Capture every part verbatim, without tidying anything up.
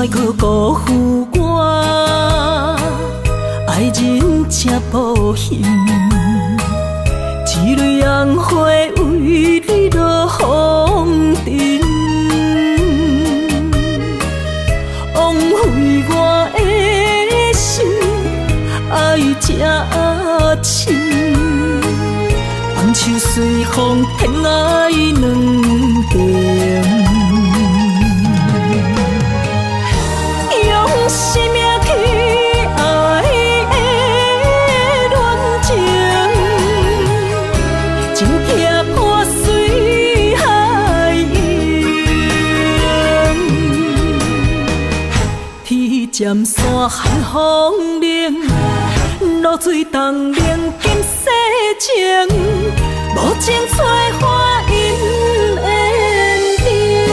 莫去辜负我，爱人正无幸，一蕊红花为你落风尘，枉费我的心爱这深，放手随风，偏爱两边。 生命去爱的恋情，真痛破碎海洋。天渐山寒风冷，露水冻冷金世情，无情催花因缘定。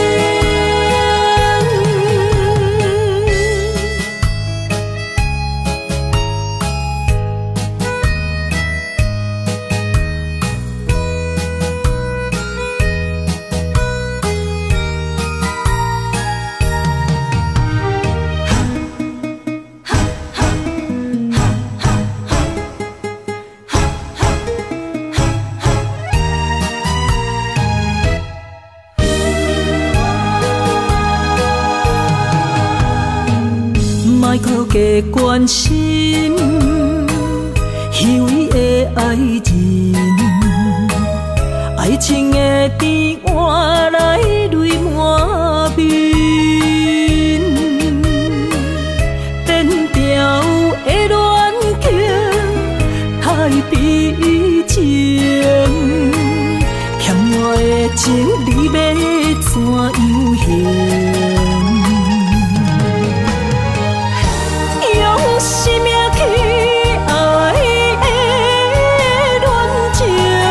莫去加关心，虚伪的爱人，爱情的甜换来泪满面，变调的恋情太悲情，欠我的情你要怎样还？ 生命去爱的恋情，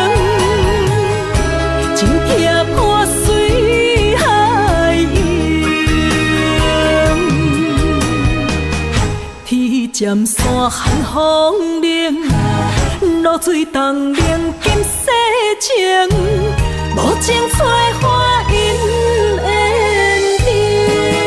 真痛破碎海洋。天渐山寒风冷，露水冻冷金世情，无情催花因缘定。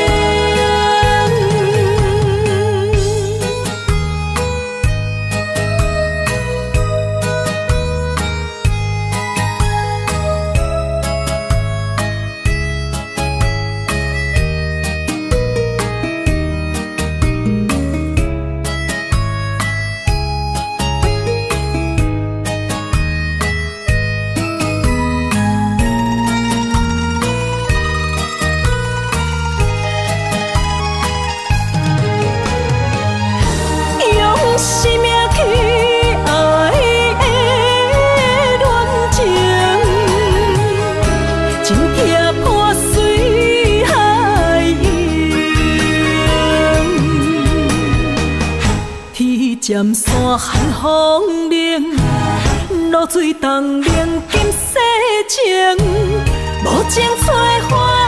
生命去爱的恋情，真痛破碎海洋。天渐山寒风冷，露水冻冷金世情，无情催花。